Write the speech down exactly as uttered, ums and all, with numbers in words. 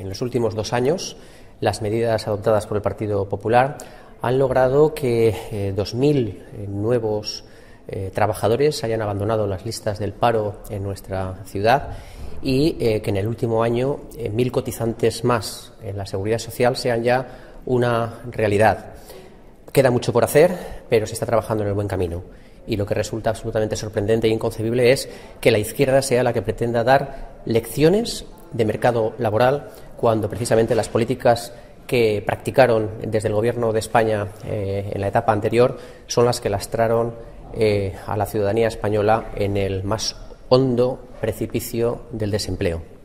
en los últimos dos años, las medidas adoptadas por el Partido Popular han logrado que eh, dos mil eh, nuevos eh, trabajadores hayan abandonado las listas del paro en nuestra ciudad y eh, que en el último año eh, mil cotizantes más en la Seguridad Social sean ya una realidad. Queda mucho por hacer, pero se está trabajando en el buen camino. Y lo que resulta absolutamente sorprendente e inconcebible es que la izquierda sea la que pretenda dar lecciones de mercado laboral cuando precisamente las políticas que practicaron desde el Gobierno de España eh, en la etapa anterior son las que lastraron eh, a la ciudadanía española en el más hondo precipicio del desempleo.